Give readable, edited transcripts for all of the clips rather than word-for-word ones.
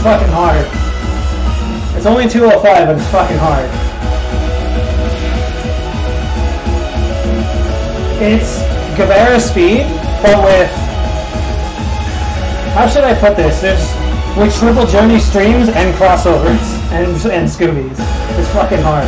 fucking hard. It's only 205, but it's fucking hard. It's Guevara speed, but with... How should I put this? With triple journey streams and crossovers and Scoobies. It's fucking hard.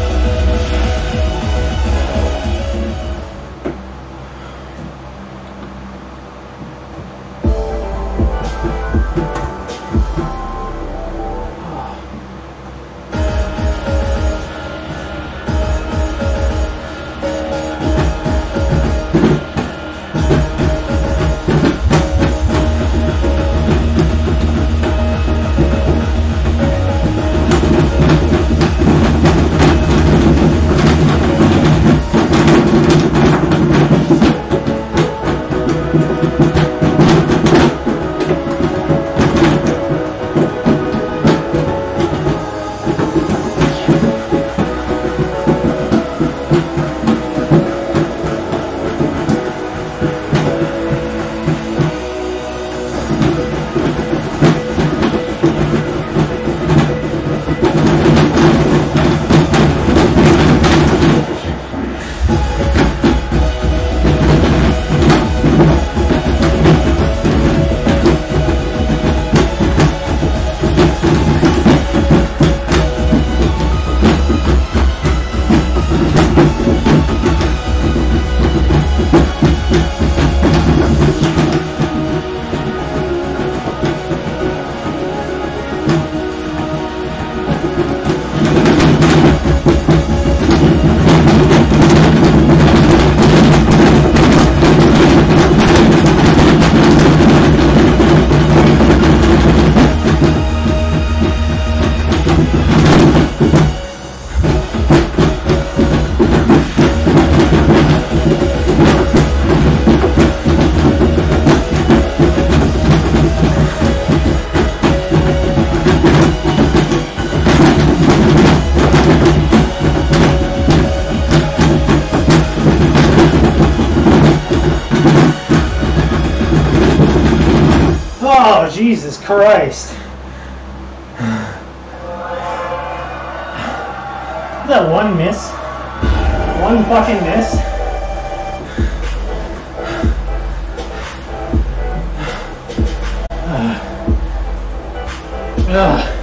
Oh, Jesus Christ. That one miss. One fucking miss. Ugh.